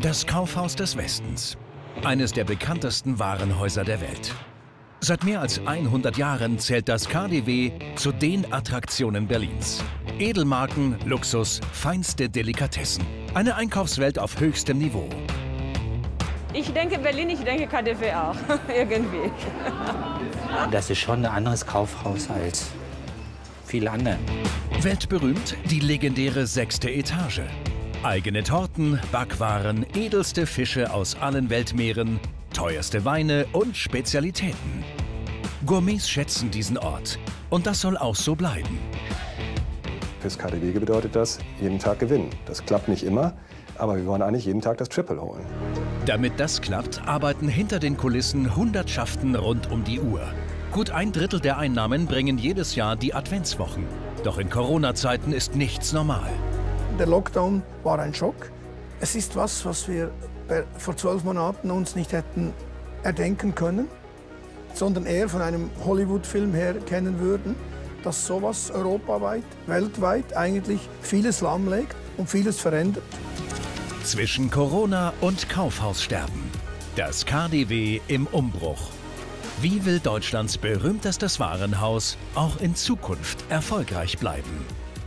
Das Kaufhaus des Westens. Eines der bekanntesten Warenhäuser der Welt. Seit mehr als 100 Jahren zählt das KaDeWe zu den Attraktionen Berlins. Edelmarken, Luxus, feinste Delikatessen. Eine Einkaufswelt auf höchstem Niveau. Ich denke Berlin, ich denke KaDeWe auch. Irgendwie. Das ist schon ein anderes Kaufhaus als viele andere. Weltberühmt die legendäre 6. Etage. Eigene Torten, Backwaren, edelste Fische aus allen Weltmeeren, teuerste Weine und Spezialitäten. Gourmets schätzen diesen Ort. Und das soll auch so bleiben. Fürs KaDeWe bedeutet das, jeden Tag gewinnen. Das klappt nicht immer, aber wir wollen eigentlich jeden Tag das Triple holen. Damit das klappt, arbeiten hinter den Kulissen Hundertschaften rund um die Uhr. Gut 1/3 der Einnahmen bringen jedes Jahr die Adventswochen. Doch in Corona-Zeiten ist nichts normal. Der Lockdown war ein Schock. Es ist was wir vor 12 Monaten uns nicht hätten erdenken können, sondern eher von einem Hollywood-Film her kennen würden, dass sowas europaweit, weltweit eigentlich vieles lahmlegt und vieles verändert. Zwischen Corona und Kaufhaussterben. Das KaDeWe im Umbruch. Wie will Deutschlands berühmtestes Warenhaus auch in Zukunft erfolgreich bleiben?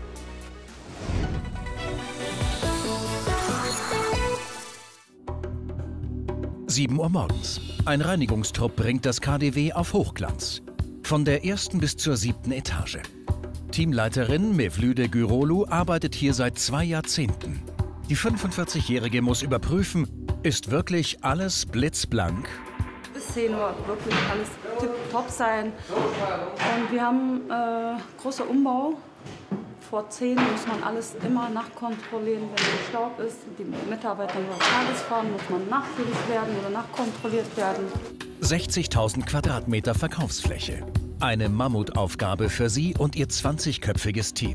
7 Uhr morgens. Ein Reinigungstrupp bringt das KaDeWe auf Hochglanz. Von der 1. bis zur 7. Etage. Teamleiterin Mevlüde Gürolu arbeitet hier seit 2 Jahrzehnten. Die 45-Jährige muss überprüfen, ist wirklich alles blitzblank? Bis 10 Uhr wirklich alles tipptopp sein. Und wir haben großer Umbau. Vor 10 muss man alles immer nachkontrollieren, wenn der Staub ist. Die Mitarbeiter über Tagesfahren muss man nachfüllig werden oder nachkontrolliert werden. 60.000 Quadratmeter Verkaufsfläche. Eine Mammutaufgabe für sie und ihr 20-köpfiges Team.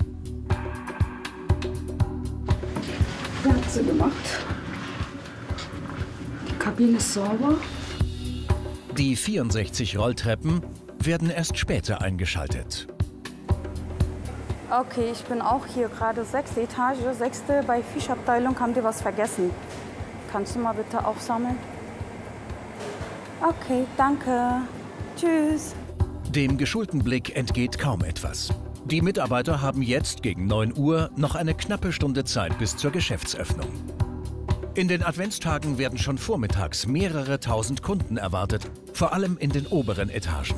Ja, hat sie gemacht. Die Kabine ist sauber. Die 64 Rolltreppen werden erst später eingeschaltet. Okay, ich bin auch hier gerade 6. Etage. 6. bei Fischabteilung haben die was vergessen. Kannst du mal bitte aufsammeln? Okay, danke. Tschüss. Dem geschulten Blick entgeht kaum etwas. Die Mitarbeiter haben jetzt gegen 9 Uhr noch eine knappe Stunde Zeit bis zur Geschäftsöffnung. In den Adventstagen werden schon vormittags mehrere tausend Kunden erwartet, vor allem in den oberen Etagen.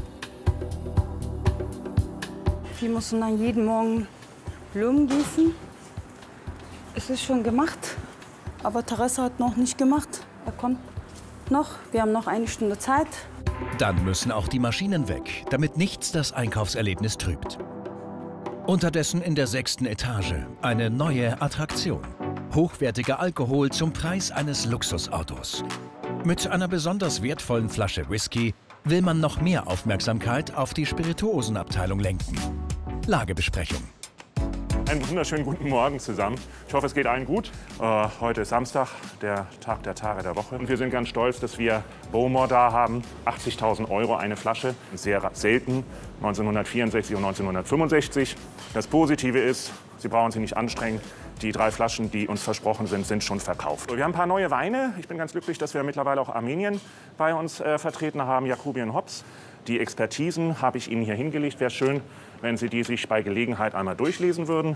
Wir müssen dann jeden Morgen Blumen gießen. Es ist schon gemacht, aber Teresa hat noch nicht gemacht. Er kommt noch. Wir haben noch 1 Stunde Zeit. Dann müssen auch die Maschinen weg, damit nichts das Einkaufserlebnis trübt. Unterdessen in der 6. Etage eine neue Attraktion. Hochwertiger Alkohol zum Preis eines Luxusautos. Mit einer besonders wertvollen Flasche Whisky will man noch mehr Aufmerksamkeit auf die Spirituosenabteilung lenken. Lagebesprechung. Einen wunderschönen guten Morgen zusammen. Ich hoffe, es geht allen gut. Heute ist Samstag, der Tag der Tage der Woche. Und wir sind ganz stolz, dass wir Bowmore da haben. 80.000 € eine Flasche. Sehr selten. 1964 und 1965. Das Positive ist, Sie brauchen sich nicht anstrengen. Die 3 Flaschen, die uns versprochen sind, sind schon verkauft. Wir haben ein paar neue Weine. Ich bin ganz glücklich, dass wir mittlerweile auch Armenien bei uns vertreten haben. Jacobian Hops. Die Expertisen habe ich Ihnen hier hingelegt. Wäre schön, wenn Sie die sich bei Gelegenheit einmal durchlesen würden.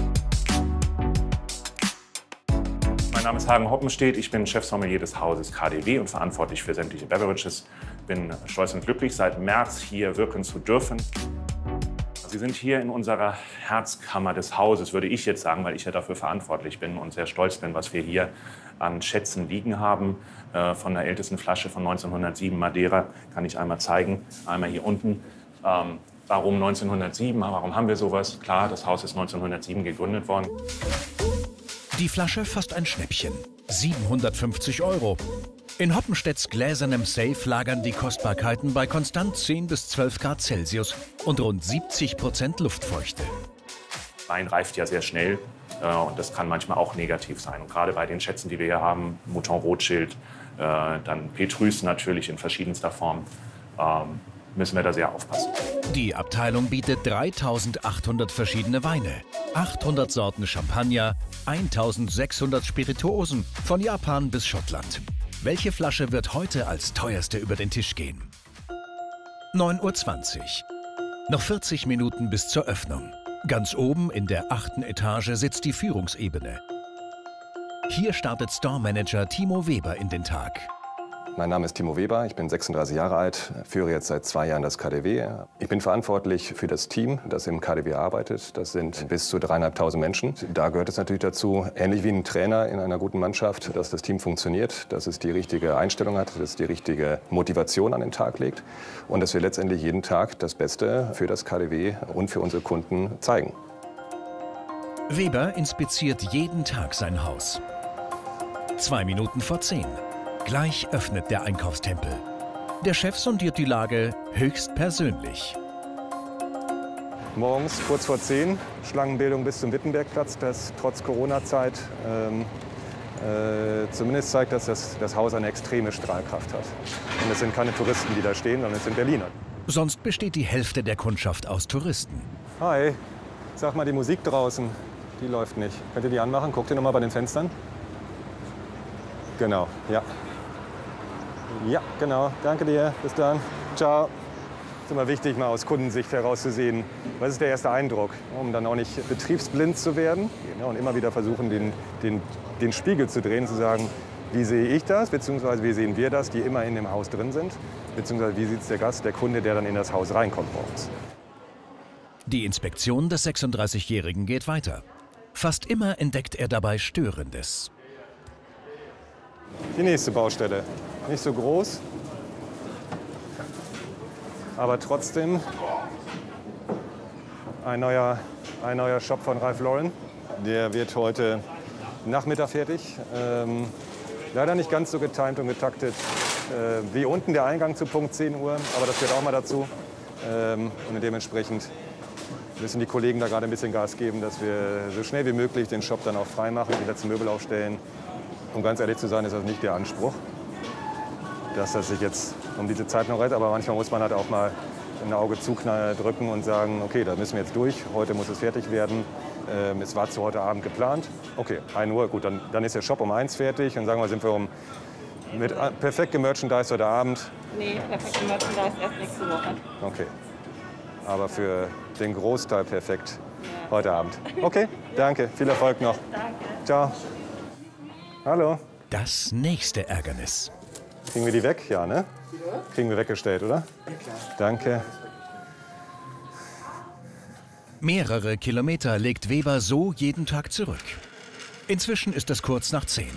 Mein Name ist Hagen Hoppenstedt. Ich bin Chefsommelier des Hauses KaDeWe und verantwortlich für sämtliche Beverages. Bin stolz und glücklich, seit März hier wirken zu dürfen. Sie sind hier in unserer Herzkammer des Hauses, würde ich jetzt sagen, weil ich ja dafür verantwortlich bin und sehr stolz bin, was wir hier an Schätzen liegen haben. Von der ältesten Flasche von 1907 Madeira kann ich einmal zeigen. Einmal hier unten. Warum 1907? Warum haben wir sowas? Klar, das Haus ist 1907 gegründet worden. Die Flasche fast ein Schnäppchen. 750 €. In Hoppenstedts gläsernem Safe lagern die Kostbarkeiten bei konstant 10 bis 12 Grad Celsius und rund 70% Luftfeuchte. Wein reift ja sehr schnell und das kann manchmal auch negativ sein. Und gerade bei den Schätzen, die wir hier haben, Mouton Rothschild, dann Petrus natürlich in verschiedenster Form, müssen wir da sehr aufpassen. Die Abteilung bietet 3800 verschiedene Weine, 800 Sorten Champagner, 1600 Spirituosen, von Japan bis Schottland. Welche Flasche wird heute als teuerste über den Tisch gehen? 9:20 Uhr. Noch 40 Minuten bis zur Öffnung. Ganz oben in der 8. Etage sitzt die Führungsebene. Hier startet Store-Manager Timo Weber in den Tag. Mein Name ist Timo Weber, ich bin 36 Jahre alt, führe jetzt seit 2 Jahren das KaDeWe. Ich bin verantwortlich für das Team, das im KaDeWe arbeitet. Das sind bis zu 3.500 Menschen. Da gehört es natürlich dazu, ähnlich wie ein Trainer in einer guten Mannschaft, dass das Team funktioniert, dass es die richtige Einstellung hat, dass es die richtige Motivation an den Tag legt und dass wir letztendlich jeden Tag das Beste für das KaDeWe und für unsere Kunden zeigen. Weber inspiziert jeden Tag sein Haus. 2 Minuten vor 10. Gleich öffnet der Einkaufstempel. Der Chef sondiert die Lage höchst persönlich. Morgens kurz vor 10, Schlangenbildung bis zum Wittenbergplatz, das trotz Corona-Zeit zumindest zeigt, dass das Haus eine extreme Strahlkraft hat. Und es sind keine Touristen, die da stehen, sondern es sind Berliner. Sonst besteht die Hälfte der Kundschaft aus Touristen. Hi, sag mal, die Musik draußen, die läuft nicht. Könnt ihr die anmachen? Guckt ihr noch mal bei den Fenstern? Genau, ja. Ja, genau. Danke dir. Bis dann. Ciao. Es ist immer wichtig, mal aus Kundensicht herauszusehen, was ist der erste Eindruck, um dann auch nicht betriebsblind zu werden und immer wieder versuchen, den Spiegel zu drehen, zu sagen, wie sehe ich das, beziehungsweise wie sehen wir das, die immer in dem Haus drin sind, beziehungsweise wie sieht es der Gast, der Kunde, der dann in das Haus reinkommt bei uns. Die Inspektion des 36-Jährigen geht weiter. Fast immer entdeckt er dabei Störendes. Die nächste Baustelle. Nicht so groß, aber trotzdem ein neuer Shop von Ralph Lauren. Der wird heute Nachmittag fertig. Leider nicht ganz so getimt und getaktet wie unten der Eingang zu Punkt 10 Uhr, aber das gehört auch mal dazu. Und dementsprechend müssen die Kollegen da gerade ein bisschen Gas geben, dass wir so schnell wie möglich den Shop dann auch frei machen, die letzten Möbel aufstellen. Um ganz ehrlich zu sein, ist das nicht der Anspruch, dass das sich jetzt um diese Zeit noch rettet. Aber manchmal muss man halt auch mal ein Auge zudrücken und sagen, okay, da müssen wir jetzt durch, heute muss es fertig werden. Es war zu heute Abend geplant. Okay, 1 Uhr, gut, dann ist der Shop um 1 fertig. Und sagen wir, sind wir mit perfekt gemerchandised heute Abend. Nee, perfekt gemerchandised erst nächste Woche. Okay, aber für den Großteil perfekt heute Abend. Okay, danke, viel Erfolg noch. Danke. Ciao. Hallo. Das nächste Ärgernis. Kriegen wir die weg? Ja, ne? Kriegen wir weggestellt, oder? Ja, klar. Danke. Mehrere Kilometer legt Weber so jeden Tag zurück. Inzwischen ist es kurz nach 10.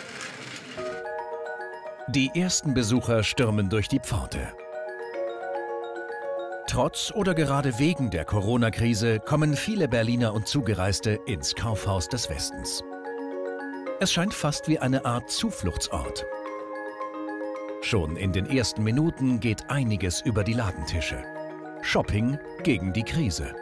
Die ersten Besucher stürmen durch die Pforte. Trotz oder gerade wegen der Corona-Krise kommen viele Berliner und Zugereiste ins Kaufhaus des Westens. Es scheint fast wie eine Art Zufluchtsort. Schon in den ersten Minuten geht einiges über die Ladentische. Shopping gegen die Krise.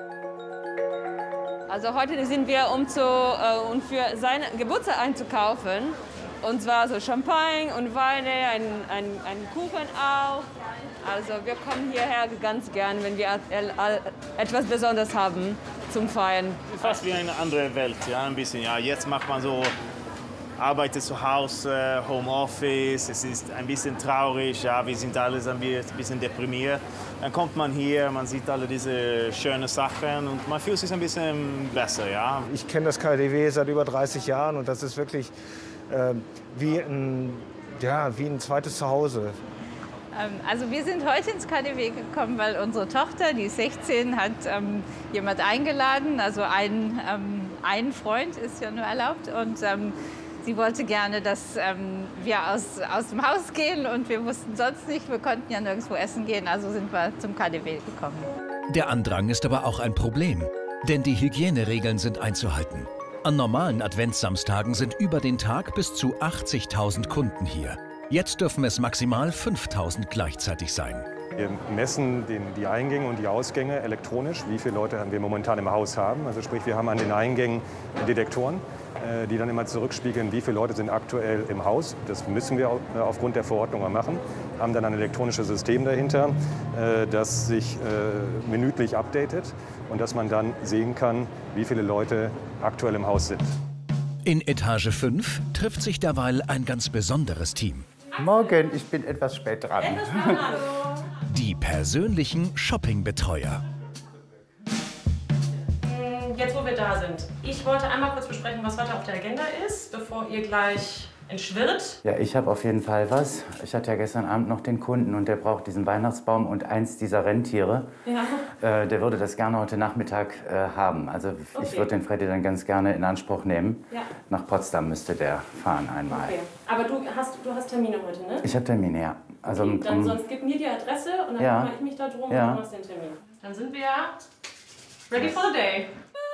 Also heute sind wir, um für seine Geburtstag einzukaufen. Und zwar so Champagne und Weine, einen Kuchen auch. Also wir kommen hierher ganz gern, wenn wir etwas Besonderes haben zum Feiern. Fast wie eine andere Welt, ja, ein bisschen. Ja, jetzt macht man so, arbeitet zu Hause, Homeoffice, es ist ein bisschen traurig, ja, wir sind alle ein bisschen deprimiert. Dann kommt man hier, man sieht alle diese schönen Sachen und man fühlt sich ein bisschen besser, ja. Ich kenne das KaDeWe seit über 30 Jahren und das ist wirklich wie ein zweites Zuhause. Also wir sind heute ins KaDeWe gekommen, weil unsere Tochter, die ist 16, hat jemand eingeladen. Also ein Freund ist ja nur erlaubt. Und sie wollte gerne, dass wir aus dem Haus gehen. Und wir wussten sonst nicht, wir konnten ja nirgendwo essen gehen. Also sind wir zum KaDeWe gekommen. Der Andrang ist aber auch ein Problem. Denn die Hygieneregeln sind einzuhalten. An normalen Adventssamstagen sind über den Tag bis zu 80.000 Kunden hier. Jetzt dürfen es maximal 5.000 gleichzeitig sein. Wir messen die Eingänge und die Ausgänge elektronisch, wie viele Leute wir momentan im Haus haben. Also sprich, wir haben an den Eingängen Detektoren, die dann immer zurückspiegeln, wie viele Leute sind aktuell im Haus. Das müssen wir aufgrund der Verordnung machen. Haben dann ein elektronisches System dahinter, das sich minütlich updatet und dass man dann sehen kann, wie viele Leute aktuell im Haus sind. In Etage 5 trifft sich derweil ein ganz besonderes Team. Morgen, ich bin etwas spät dran. Die persönlichen Shoppingbetreuer. Jetzt, wo wir da sind, ich wollte einmal kurz besprechen, was heute auf der Agenda ist, bevor ihr gleich entschwirrt. Ja, ich habe auf jeden Fall was. Ich hatte ja gestern Abend noch den Kunden und der braucht diesen Weihnachtsbaum und eins dieser Rentiere. Ja. Der würde das gerne heute Nachmittag haben. Also ich würde den Freddy dann ganz gerne in Anspruch nehmen. Ja. Nach Potsdam müsste der fahren einmal. Okay. Aber du hast Termine heute, ne? Ich habe Termine, ja. Also, okay, dann sonst gib mir die Adresse und dann kümmere ich mich da drum und du machst den Termin. Dann sind wir ready for the day.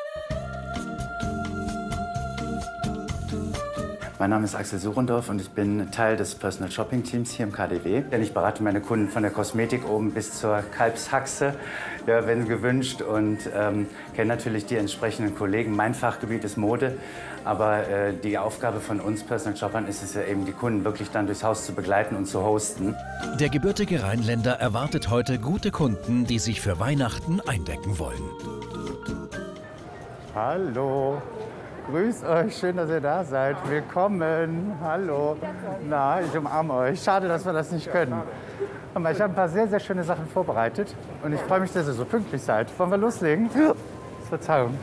Mein Name ist Axel Suchendorf und ich bin Teil des Personal Shopping Teams hier im KaDeWe. Denn ich berate meine Kunden von der Kosmetik oben bis zur Kalbshaxe, ja, wenn gewünscht, und kenne natürlich die entsprechenden Kollegen. Mein Fachgebiet ist Mode, aber die Aufgabe von uns Personal Shoppern ist es ja eben, die Kunden wirklich dann durchs Haus zu begleiten und zu hosten. Der gebürtige Rheinländer erwartet heute gute Kunden, die sich für Weihnachten eindecken wollen. Hallo. Grüß euch, schön, dass ihr da seid. Willkommen. Hallo. Na, ich umarme euch. Schade, dass wir das nicht können. Aber ich habe ein paar sehr, sehr schöne Sachen vorbereitet. Und ich freue mich, dass ihr so pünktlich seid. Wollen wir loslegen? Verzeihung.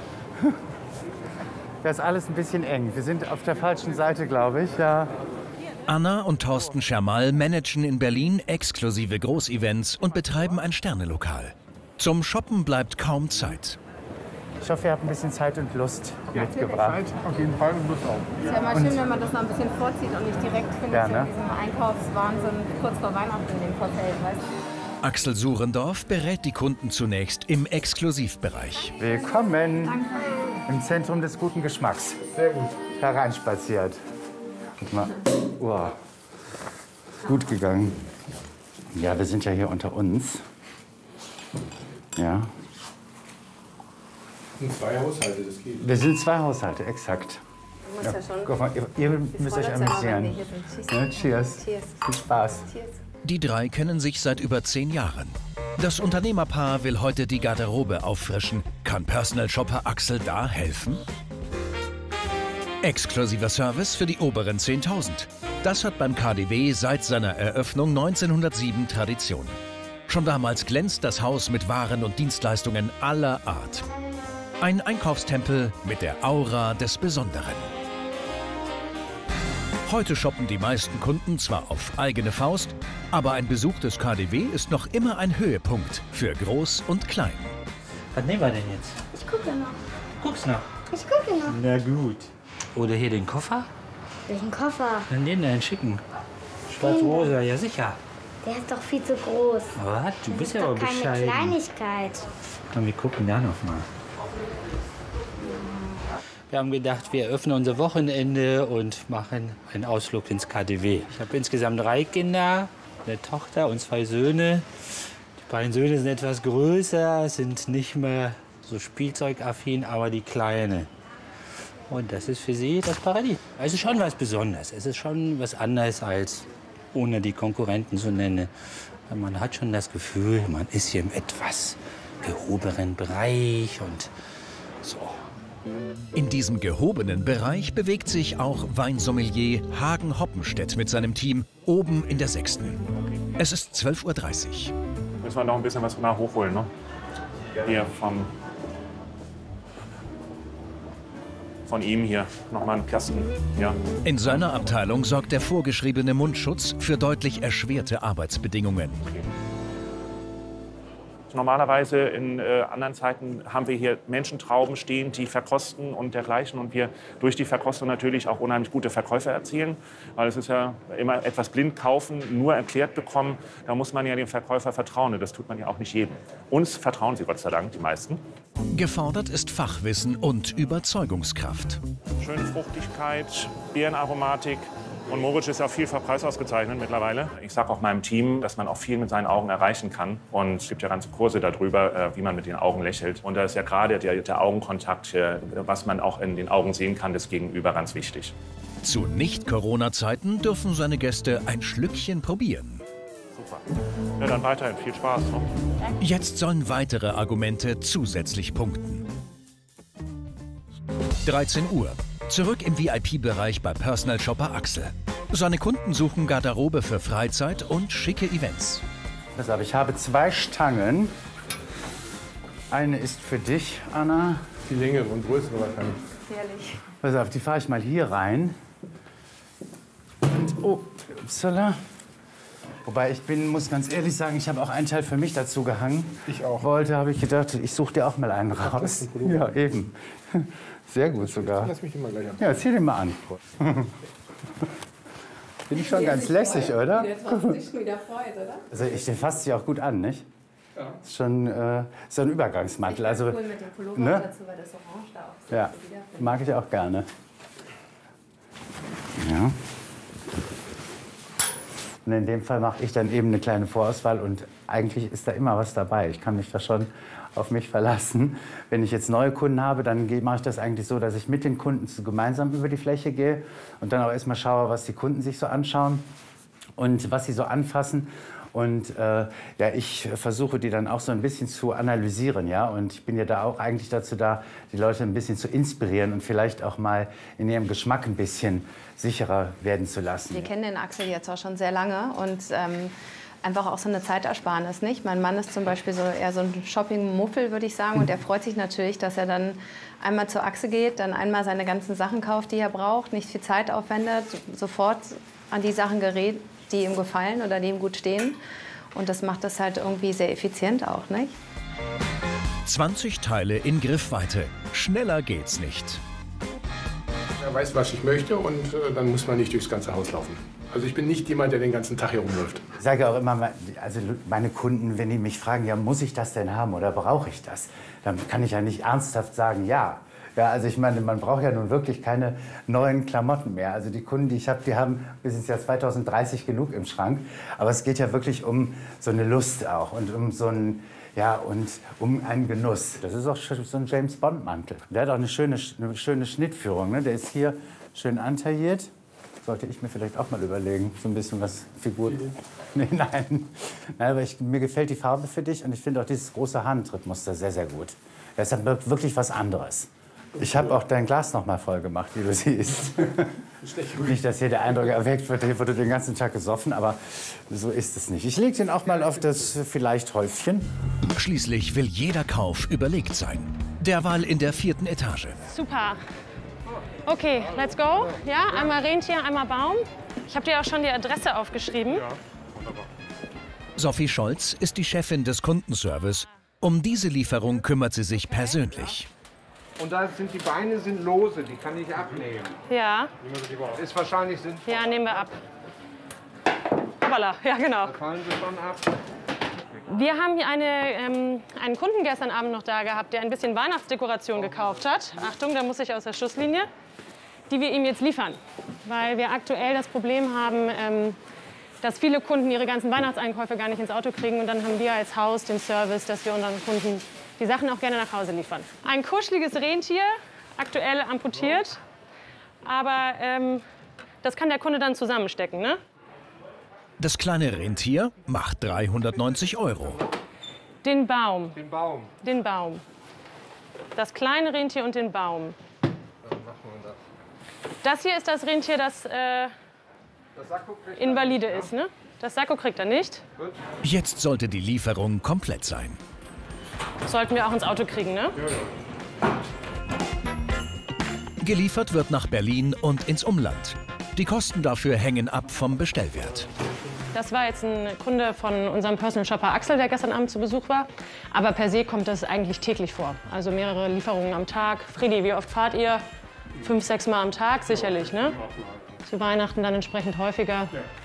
Das ist alles ein bisschen eng. Wir sind auf der falschen Seite, glaube ich. Ja. Anna und Thorsten Schermall managen in Berlin exklusive Großevents und betreiben ein Sternelokal. Zum Shoppen bleibt kaum Zeit. Ich hoffe, ihr habt ein bisschen Zeit und Lust mitgebracht. Zeit auf jeden Fall und Lust auch. Es wäre mal schön, wenn man das noch ein bisschen vorzieht und nicht direkt, finde ich, in diesem Einkaufswahnsinn kurz vor Weihnachten in dem Vorfeld, weißt du? Axel Suchendorf berät die Kunden zunächst im Exklusivbereich. Willkommen im Zentrum des guten Geschmacks. Sehr gut. Hereinspaziert. Guck mal. Wow. Gut gegangen. Ja, wir sind ja hier unter uns. Ja. Das sind 2 Haushalte, das geht. Wir sind 2 Haushalte, exakt. Du musst ja schon. Guck mal, ihr müsst euch amüsieren. Cheers. Cheers. Viel Spaß. Cheers. Die drei kennen sich seit über 10 Jahren. Das Unternehmerpaar will heute die Garderobe auffrischen. Kann Personal Shopper Axel da helfen? Exklusiver Service für die oberen 10.000. Das hat beim KaDeWe seit seiner Eröffnung 1907 Tradition. Schon damals glänzt das Haus mit Waren und Dienstleistungen aller Art. Ein Einkaufstempel mit der Aura des Besonderen. Heute shoppen die meisten Kunden zwar auf eigene Faust, aber ein Besuch des KaDeWe ist noch immer ein Höhepunkt für Groß und Klein. Was nehmen wir denn jetzt? Ich gucke noch. Guck's noch. Ich gucke noch. Na gut. Oder hier den Koffer? Welchen Koffer? Dann den da schicken. Schwarz-rosa, ja sicher. Der ist doch viel zu groß. Was? Du bist ja aber Das ist doch keine bescheiden. Kleinigkeit. Komm, wir gucken da noch mal. Wir haben gedacht, wir eröffnen unser Wochenende und machen einen Ausflug ins KaDeWe. Ich habe insgesamt 3 Kinder, eine Tochter und 2 Söhne. Die beiden Söhne sind etwas größer, sind nicht mehr so spielzeugaffin, aber die Kleine. Und das ist für sie das Paradies. Es ist schon was Besonderes. Es ist schon was anderes, als ohne die Konkurrenten zu nennen. Man hat schon das Gefühl, man ist hier im etwas gehobenen Bereich und so. In diesem gehobenen Bereich bewegt sich auch Weinsommelier Hagen Hoppenstedt mit seinem Team oben in der 6. Es ist 12:30 Uhr. Müssen wir noch ein bisschen was nach hochholen, ne? Hier von ihm hier noch mal einen Kasten. Ja. In seiner Abteilung sorgt der vorgeschriebene Mundschutz für deutlich erschwerte Arbeitsbedingungen. Normalerweise in anderen Zeiten haben wir hier Menschentrauben stehen, die verkosten und dergleichen. Und wir durch die Verkostung natürlich auch unheimlich gute Verkäufe erzielen. Weil es ist ja immer etwas blind kaufen, nur erklärt bekommen. Da muss man ja dem Verkäufer vertrauen. Und das tut man ja auch nicht jedem. Uns vertrauen sie Gott sei Dank, die meisten. Gefordert ist Fachwissen und Überzeugungskraft. Schöne Fruchtigkeit, Beerenaromatik, Und Moritz ist auch vielfach preisausgezeichnet mittlerweile. Ich sage auch meinem Team, dass man auch viel mit seinen Augen erreichen kann. Und es gibt ja ganze Kurse darüber, wie man mit den Augen lächelt. Und da ist ja gerade der Augenkontakt, was man auch in den Augen sehen kann, das Gegenüber ganz wichtig. Zu Nicht-Corona-Zeiten dürfen seine Gäste ein Schlückchen probieren. Super. Ja, dann weiterhin viel Spaß. Ne? Jetzt sollen weitere Argumente zusätzlich punkten. 13 Uhr. Zurück im VIP-Bereich bei Personal Shopper Axel. Seine Kunden suchen Garderobe für Freizeit und schicke Events. Pass auf, ich habe 2 Stangen. Eine ist für dich, Anna. Die längere und größere wahrscheinlich. Ehrlich. Pass auf, die fahre ich mal hier rein. Und, oh, upsala. Wobei muss ganz ehrlich sagen, ich habe auch einen Teil für mich dazu gehangen. Ich auch. Habe ich gedacht, ich suche dir auch mal einen raus. Ja, eben. Sehr gut sogar. Lass mich den mal gleich an. Ja, zieh den mal an. Bin ich schon ganz lässig, oder? Der trotzdem sich schon wieder freut, oder? Also der fasst sich auch gut an, nicht? Ja. Ist schon so ein Übergangsmantel. Also, cool mit dem Pullover ne? dazu, weil das Orange da auch so ja, mag ich auch gerne. Ja. Und in dem Fall mache ich dann eben eine kleine Vorauswahl und eigentlich ist da immer was dabei. Ich kann mich da schon auf mich verlassen. Wenn ich jetzt neue Kunden habe, dann mache ich das eigentlich so, dass ich mit den Kunden gemeinsam über die Fläche gehe und dann auch erstmal schaue, was die Kunden sich so anschauen und was sie so anfassen. Und ja, ich versuche die dann auch so ein bisschen zu analysieren, ja. Und ich bin ja da auch eigentlich dazu da, die Leute ein bisschen zu inspirieren und vielleicht auch mal in ihrem Geschmack ein bisschen sicherer werden zu lassen. Wir kennen den Axel jetzt auch schon sehr lange und einfach auch so eine Zeitersparnis, nicht? Mein Mann ist zum Beispiel so eher so ein Shopping-Muffel, würde ich sagen. Und er freut sich natürlich, dass er dann einmal zur Axel geht, dann einmal seine ganzen Sachen kauft, die er braucht, nicht viel Zeit aufwendet, sofort an die Sachen gerät, die ihm gefallen oder die ihm gut stehen. Und das macht das halt irgendwie sehr effizient auch, nicht? 20 Teile in Griffweite. Schneller geht's nicht. Er weiß, was ich möchte und dann muss man nicht durchs ganze Haus laufen. Also ich bin nicht jemand, der den ganzen Tag hier rumläuft. Ich sage auch immer, also meine Kunden, wenn die mich fragen, ja, muss ich das denn haben oder brauche ich das? Dann kann ich ja nicht ernsthaft sagen, ja. Ja, also ich meine, man braucht ja nun wirklich keine neuen Klamotten mehr. Also die Kunden, die ich habe, die haben bis ins Jahr 2030 genug im Schrank. Aber es geht ja wirklich um so eine Lust auch und um so ein, ja, und um einen Genuss. Das ist auch so ein James-Bond-Mantel. Der hat auch eine schöne Schnittführung, ne? Der ist hier schön antailliert. Sollte ich mir vielleicht auch mal überlegen, so ein bisschen was Figur. Nee, nein. Aber mir gefällt die Farbe für dich und ich finde auch dieses große Handtrittmuster sehr, sehr gut. Das ist wirklich was anderes. Ich habe auch dein Glas noch mal voll gemacht, wie du siehst. Nicht, dass hier der Eindruck erweckt wird, hier wurde den ganzen Tag gesoffen, aber so ist es nicht. Ich lege den auch mal auf das vielleicht Häufchen. Schließlich will jeder Kauf überlegt sein. Derweil in der 4. Etage. Super. Okay, let's go. Ja, einmal Rentier, einmal Baum. Ich habe dir auch schon die Adresse aufgeschrieben. Ja, wunderbar. Sophie Scholz ist die Chefin des Kundenservice. Um diese Lieferung kümmert sie sich persönlich. Und da sind die Beine sind lose, die kann ich abnehmen. Ja. Ist wahrscheinlich sinnvoll. Ja, nehmen wir ab. Hoppala, ja genau. Da fallen sie schon ab. Wir haben hier einen Kunden gestern Abend noch da gehabt, der ein bisschen Weihnachtsdekoration gekauft hat. Achtung, da muss ich aus der Schusslinie. Die wir ihm jetzt liefern. Weil wir aktuell das Problem haben, dass viele Kunden ihre ganzen Weihnachtseinkäufe gar nicht ins Auto kriegen. Und dann haben wir als Haus den Service, dass wir unseren Kunden die Sachen auch gerne nach Hause liefern. Ein kuscheliges Rentier, aktuell amputiert. Aber das kann der Kunde dann zusammenstecken, ne? Das kleine Rentier macht 390 €. Den Baum. Den Baum. Den Baum. Das kleine Rentier und den Baum. Dann machen wir das. Das hier ist das Rentier, das invalide ist, ne? Das Sakko kriegt er nicht. Jetzt sollte die Lieferung komplett sein. Sollten wir auch ins Auto kriegen, ne? Geliefert wird nach Berlin und ins Umland. Die Kosten dafür hängen ab vom Bestellwert. Das war jetzt ein Kunde von unserem Personal Shopper Axel, der gestern Abend zu Besuch war. Aber per se kommt das eigentlich täglich vor. Also mehrere Lieferungen am Tag. Friedi, wie oft fahrt ihr? 5, 6 Mal am Tag sicherlich, ne? Zu Weihnachten dann entsprechend häufiger.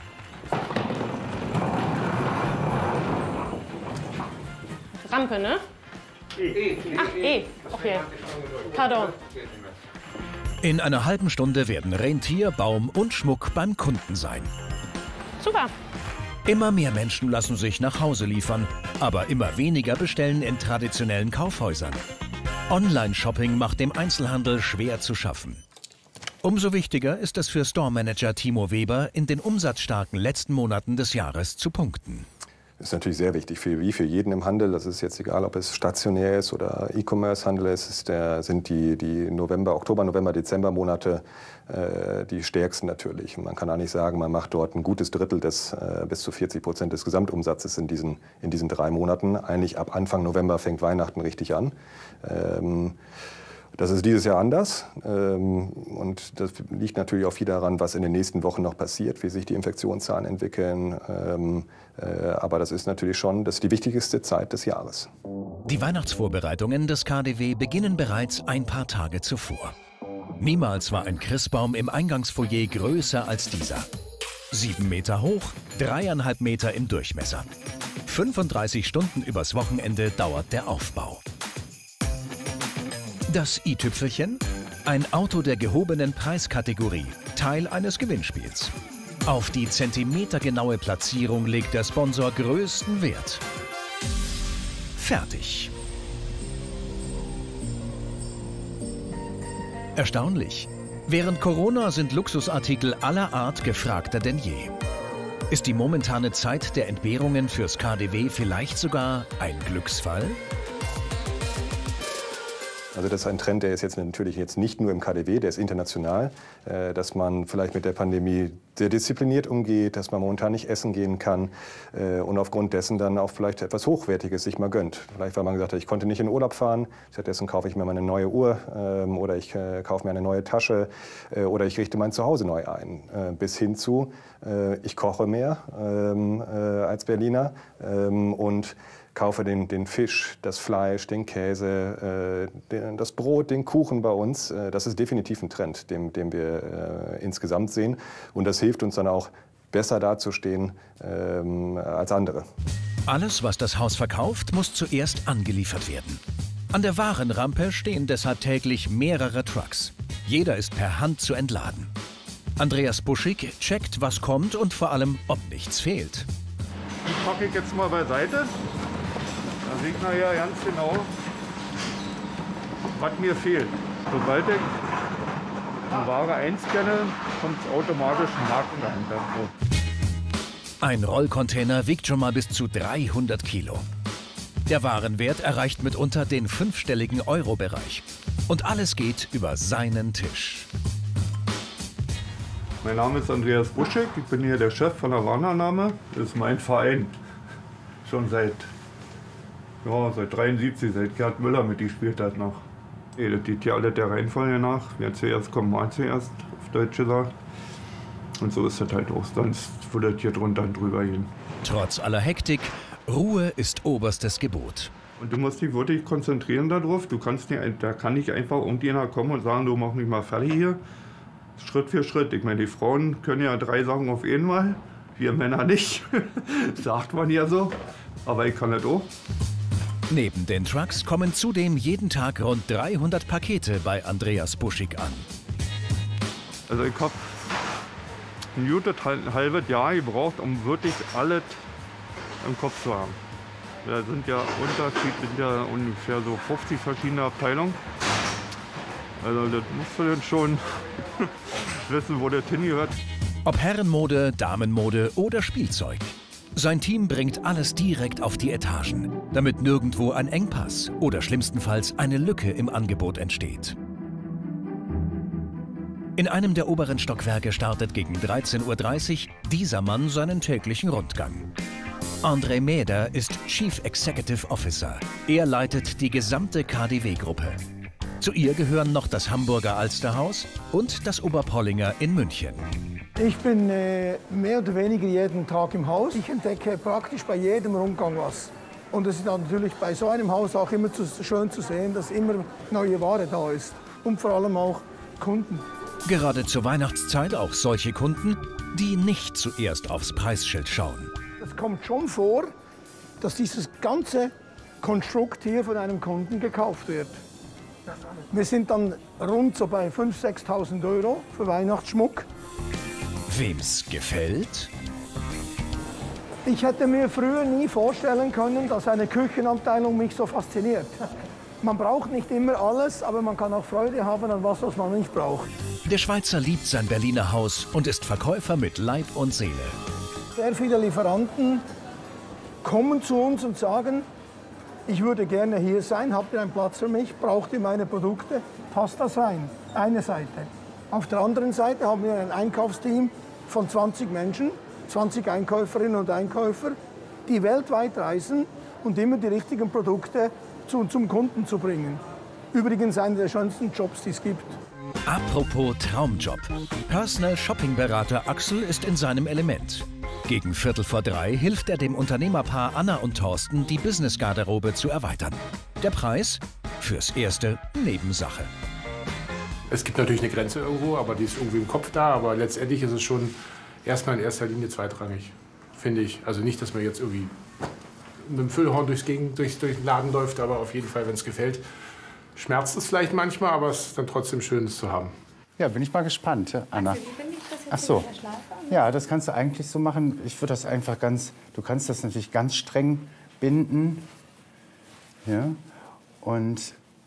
Rampe, ne? Ach, E. Okay. Pardon. In einer halben Stunde werden Rentier, Baum und Schmuck beim Kunden sein. Super. Immer mehr Menschen lassen sich nach Hause liefern, aber immer weniger bestellen in traditionellen Kaufhäusern. Online-Shopping macht dem Einzelhandel schwer zu schaffen. Umso wichtiger ist es für Store-Manager Timo Weber, in den umsatzstarken letzten Monaten des Jahres zu punkten. Das ist natürlich sehr wichtig für jeden im Handel. Das ist jetzt egal, ob es stationär ist oder E-Commerce-Handel ist. Sind die Oktober, November, Dezember-Monate die stärksten natürlich. Und man kann eigentlich sagen, man macht dort ein gutes Drittel bis zu 40% des Gesamtumsatzes in diesen 3 Monaten. Eigentlich ab Anfang November fängt Weihnachten richtig an. Das ist dieses Jahr anders und das liegt natürlich auch viel daran, was in den nächsten Wochen noch passiert, wie sich die Infektionszahlen entwickeln. Aber das ist natürlich das ist die wichtigste Zeit des Jahres. Die Weihnachtsvorbereitungen des KaDeWe beginnen bereits ein paar Tage zuvor. Niemals war ein Christbaum im Eingangsfoyer größer als dieser. 7 Meter hoch, 3,5 Meter im Durchmesser. 35 Stunden übers Wochenende dauert der Aufbau. Das i-Tüpfelchen? Ein Auto der gehobenen Preiskategorie, Teil eines Gewinnspiels. Auf die zentimetergenaue Platzierung legt der Sponsor größten Wert. Fertig. Erstaunlich. Während Corona sind Luxusartikel aller Art gefragter denn je. Ist die momentane Zeit der Entbehrungen fürs KaDeWe vielleicht sogar ein Glücksfall? Also das ist ein Trend, der ist jetzt natürlich nicht nur im KaDeWe, der ist international, dass man vielleicht mit der Pandemie sehr diszipliniert umgeht, dass man momentan nicht essen gehen kann und aufgrund dessen dann auch vielleicht etwas Hochwertiges sich mal gönnt. Vielleicht, weil man gesagt hat, ich konnte nicht in den Urlaub fahren, stattdessen kaufe ich mir mal eine neue Uhr oder ich kaufe mir eine neue Tasche oder ich richte mein Zuhause neu ein. Bis hin zu, ich koche mehr als Berliner und kaufe den Fisch, das Fleisch, den Käse, das Brot, den Kuchen bei uns. Das ist definitiv ein Trend, den wir insgesamt sehen. Und das hilft uns dann auch, besser dazustehen als andere. Alles, was das Haus verkauft, muss zuerst angeliefert werden. An der Warenrampe stehen deshalb täglich mehrere Trucks. Jeder ist per Hand zu entladen. Andreas Buschig checkt, was kommt und vor allem, ob nichts fehlt. Die packe ich jetzt mal beiseite. Da sieht man ja ganz genau, was mir fehlt. Sobald ich eine Ware einscanne, kommt automatisch ein Haken dahinter. So. Ein Rollcontainer wiegt schon mal bis zu 300 Kilo. Der Warenwert erreicht mitunter den 5-stelligen Euro-Bereich. Und alles geht über seinen Tisch. Mein Name ist Andreas Buschig, ich bin hier der Chef von der Warenannahme. Das ist mein Verein. Schon seit 73, seit Gerd Müller mitgespielt hat noch. Das geht hier alle der Reihenfolge nach. Wer zuerst kommt, mal zuerst, auf Deutsch gesagt. Und so ist das halt auch, sonst würde das hier drunter und drüber gehen. Trotz aller Hektik, Ruhe ist oberstes Gebot. Und du musst dich wirklich konzentrieren darauf. Da kann nicht einfach irgendjemand kommen und sagen, du mach mich mal fertig hier. Schritt für Schritt. Ich meine, die Frauen können ja 3 Sachen auf einmal, wir Männer nicht. Sagt man ja so. Aber ich kann das auch. Neben den Trucks kommen zudem jeden Tag rund 300 Pakete bei Andreas Buschig an. Also ich habe ein gutes halbes Jahr gebraucht, um wirklich alles im Kopf zu haben. Da sind ja ungefähr so 50 verschiedene Abteilungen. Also das musst du dann schon wissen, wo das hingehört. Ob Herrenmode, Damenmode oder Spielzeug. Sein Team bringt alles direkt auf die Etagen, damit nirgendwo ein Engpass oder schlimmstenfalls eine Lücke im Angebot entsteht. In einem der oberen Stockwerke startet gegen 13:30 Uhr dieser Mann seinen täglichen Rundgang. André Mäder ist Chief Executive Officer. Er leitet die gesamte KaDeWe-Gruppe. Zu ihr gehören noch das Hamburger Alsterhaus und das Oberpollinger in München. Ich bin mehr oder weniger jeden Tag im Haus. Ich entdecke praktisch bei jedem Rundgang was. Und es ist natürlich bei so einem Haus auch immer schön zu sehen, dass immer neue Ware da ist. Und vor allem auch Kunden. Gerade zur Weihnachtszeit auch solche Kunden, die nicht zuerst aufs Preisschild schauen. Es kommt schon vor, dass dieses ganze Konstrukt hier von einem Kunden gekauft wird. Wir sind dann rund so bei 5.000, 6.000 € für Weihnachtsschmuck. Wem's gefällt? Ich hätte mir früher nie vorstellen können, dass eine Küchenabteilung mich so fasziniert. Man braucht nicht immer alles, aber man kann auch Freude haben an was man nicht braucht. Der Schweizer liebt sein Berliner Haus und ist Verkäufer mit Leib und Seele. Sehr viele Lieferanten kommen zu uns und sagen, ich würde gerne hier sein, habt ihr einen Platz für mich, braucht ihr meine Produkte, passt das rein? Eine Seite. Auf der anderen Seite haben wir ein Einkaufsteam von 20 Menschen, 20 Einkäuferinnen und Einkäufer, die weltweit reisen und immer die richtigen Produkte zum Kunden zu bringen. Übrigens einer der schönsten Jobs, die es gibt. Apropos Traumjob. Personal Shopping Berater Axel ist in seinem Element. Gegen 2:45 hilft er dem Unternehmerpaar Anna und Thorsten, die Business-Garderobe zu erweitern. Der Preis? Fürs Erste Nebensache. Es gibt natürlich eine Grenze irgendwo, aber die ist irgendwie im Kopf da. Aber letztendlich ist es schon erstmal in erster Linie zweitrangig, finde ich. Also nicht, dass man jetzt irgendwie mit dem Füllhorn durch den Laden läuft, aber auf jeden Fall, wenn es gefällt, schmerzt es vielleicht manchmal, aber es ist dann trotzdem schön, es zu haben. Ja, bin ich mal gespannt, Anna. Ach so. Ja, das kannst du eigentlich so machen. Ich würde das einfach du kannst das natürlich ganz streng binden. Ja. Und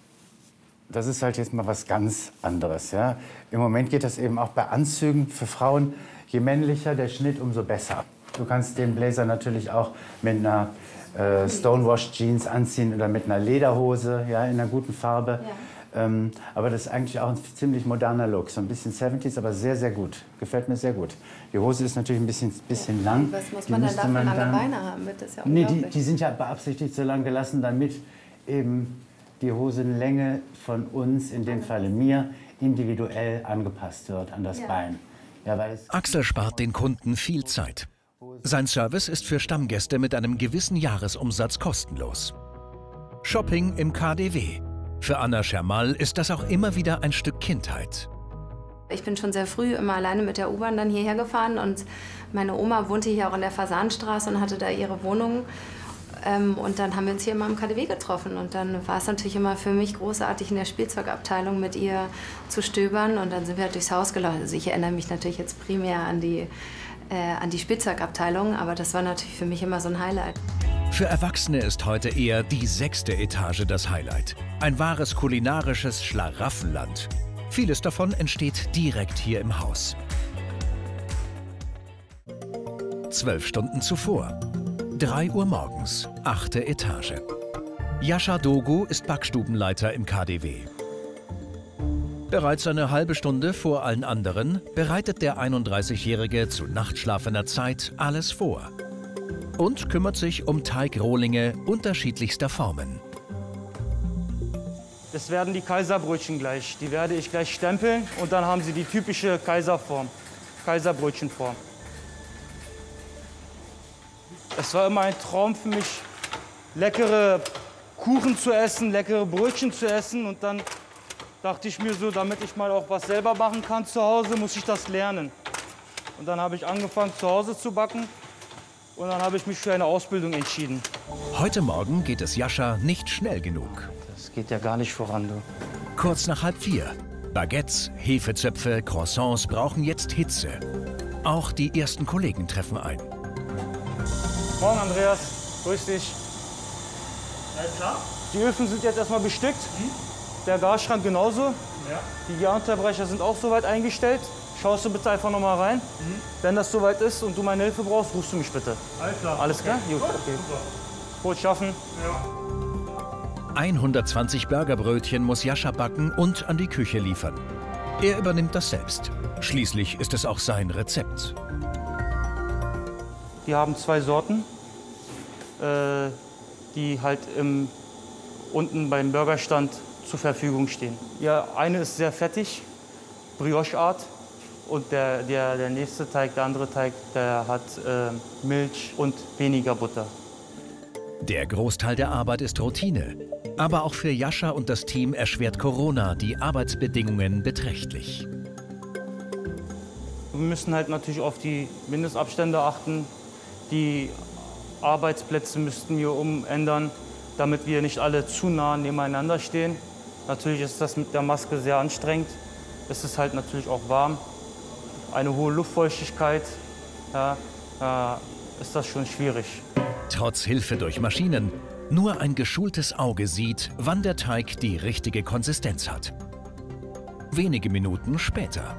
das ist halt jetzt mal was ganz anderes. Ja. Im Moment geht das eben auch bei Anzügen für Frauen. Je männlicher der Schnitt, umso besser. Du kannst den Blazer natürlich auch mit einer Stonewashed Jeans anziehen oder mit einer Lederhose, ja, in einer guten Farbe. Ja. Aber das ist eigentlich auch ein ziemlich moderner Look. So ein bisschen 70s, aber sehr, sehr gut. Gefällt mir sehr gut. Die Hose ist natürlich ein bisschen lang. Was muss man denn da für lange Beine haben? Das ist ja nee, die sind ja beabsichtigt so lang gelassen, damit eben die Hosenlänge von uns, in dem Falle mir, individuell angepasst wird an das Bein. Ja, weil Axel spart den Kunden viel Zeit. Sein Service ist für Stammgäste mit einem gewissen Jahresumsatz kostenlos. Shopping im KaDeWe. Für Anna Schermal ist das auch immer wieder ein Stück Kindheit. Ich bin schon sehr früh immer alleine mit der U-Bahn dann hierher gefahren und meine Oma wohnte hier auch in der Fasanstraße und hatte da ihre Wohnung. Und dann haben wir uns hier immer im KaDeWe getroffen und dann war es natürlich immer für mich großartig, in der Spielzeugabteilung mit ihr zu stöbern und dann sind wir halt durchs Haus gelaufen. Also ich erinnere mich natürlich jetzt primär an die Spielzeugabteilung, aber das war natürlich für mich immer so ein Highlight. Für Erwachsene ist heute eher die 6. Etage das Highlight. Ein wahres kulinarisches Schlaraffenland. Vieles davon entsteht direkt hier im Haus. 12 Stunden zuvor. 3 Uhr morgens, 8. Etage. Jascha Dogo ist Backstubenleiter im KaDeWe. Bereits eine halbe Stunde vor allen anderen bereitet der 31-Jährige zu nachtschlafender Zeit alles vor. Und kümmert sich um Teigrohlinge unterschiedlichster Formen. Das werden die Kaiserbrötchen gleich. Die werde ich gleich stempeln und dann haben sie die typische Kaiserform, Kaiserbrötchenform. Es war immer ein Traum für mich, leckere Kuchen zu essen, leckere Brötchen zu essen. Und dann dachte ich mir so, damit ich mal auch was selber machen kann zu Hause, muss ich das lernen. Und dann habe ich angefangen, zu Hause zu backen. Und dann habe ich mich für eine Ausbildung entschieden. Heute Morgen geht es Jascha nicht schnell genug. Das geht ja gar nicht voran, du. Kurz nach 3:30. Baguettes, Hefezöpfe, Croissants brauchen jetzt Hitze. Auch die ersten Kollegen treffen ein. Morgen, Andreas. Grüß dich. Alles klar? Die Öfen sind jetzt erstmal bestückt. Der Gasschrank genauso. Ja. Die Garunterbrecher sind auch soweit eingestellt. Schaust du bitte einfach noch mal rein. Wenn das soweit ist und du meine Hilfe brauchst, rufst du mich bitte. Alles klar. Alles klar? Gut. Okay. Gut schaffen. Ja. 120 Burgerbrötchen muss Jascha backen und an die Küche liefern. Er übernimmt das selbst. Schließlich ist es auch sein Rezept. Die haben 2 Sorten, die halt unten beim Burgerstand zur Verfügung stehen. Ja, eine ist sehr fettig, Brioche-Art. Und der nächste Teig, der andere Teig, der hat Milch und weniger Butter. Der Großteil der Arbeit ist Routine. Aber auch für Jascha und das Team erschwert Corona die Arbeitsbedingungen beträchtlich. Wir müssen halt natürlich auf die Mindestabstände achten. Die Arbeitsplätze müssten wir umändern, damit wir nicht alle zu nah nebeneinander stehen. Natürlich ist das mit der Maske sehr anstrengend. Es ist halt natürlich auch warm. Eine hohe Luftfeuchtigkeit, ja, ist das schon schwierig. Trotz Hilfe durch Maschinen, nur ein geschultes Auge sieht, wann der Teig die richtige Konsistenz hat. Wenige Minuten später.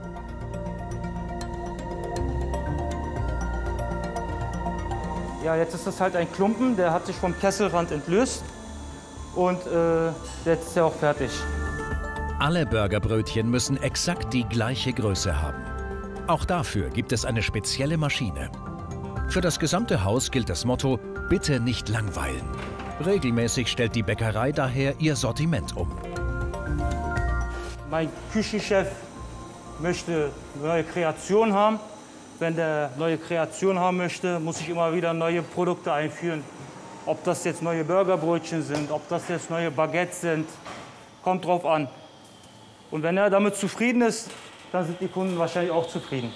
Ja, jetzt ist das halt ein Klumpen, der hat sich vom Kesselrand entlöst und jetzt ist er auch fertig. Alle Burgerbrötchen müssen exakt die gleiche Größe haben. Auch dafür gibt es eine spezielle Maschine. Für das gesamte Haus gilt das Motto: Bitte nicht langweilen. Regelmäßig stellt die Bäckerei daher ihr Sortiment um. Mein Küchenchef möchte neue Kreationen haben. Wenn der neue Kreationen haben möchte, muss ich immer wieder neue Produkte einführen. Ob das jetzt neue Burgerbrötchen sind, ob das jetzt neue Baguettes sind, kommt drauf an. Und wenn er damit zufrieden ist, dann sind die Kunden wahrscheinlich auch zufrieden.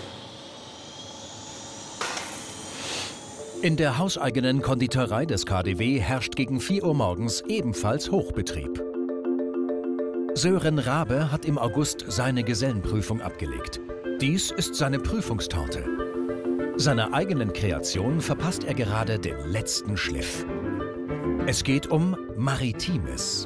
In der hauseigenen Konditorei des KaDeWe herrscht gegen 4 Uhr morgens ebenfalls Hochbetrieb. Sören Rabe hat im August seine Gesellenprüfung abgelegt. Dies ist seine Prüfungstorte. Seiner eigenen Kreation verpasst er gerade den letzten Schliff. Es geht um Maritimes.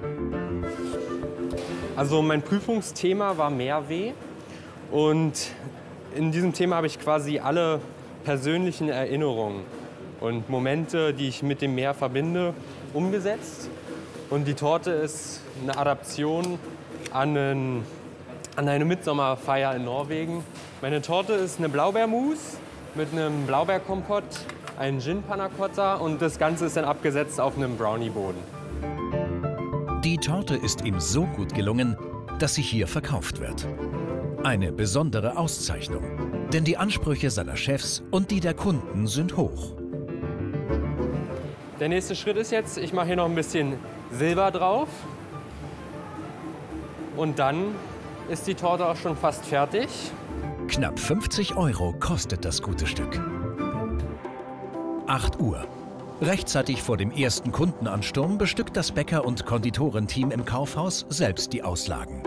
Also mein Prüfungsthema war Meerweh und in diesem Thema habe ich quasi alle persönlichen Erinnerungen und Momente, die ich mit dem Meer verbinde, umgesetzt. Und die Torte ist eine Adaption an eine Mitsommerfeier in Norwegen. Meine Torte ist eine Blaubeermousse mit einem Blaubeerkompott, ein Gin Panna Cotta und das Ganze ist dann abgesetzt auf einem Brownie-Boden. Die Torte ist ihm so gut gelungen, dass sie hier verkauft wird. Eine besondere Auszeichnung, denn die Ansprüche seiner Chefs und die der Kunden sind hoch. Der nächste Schritt ist jetzt, ich mache hier noch ein bisschen Silber drauf und dann ist die Torte auch schon fast fertig. Knapp 50 € kostet das gute Stück. 8 Uhr. Rechtzeitig vor dem ersten Kundenansturm bestückt das Bäcker- und Konditorenteam im Kaufhaus selbst die Auslagen.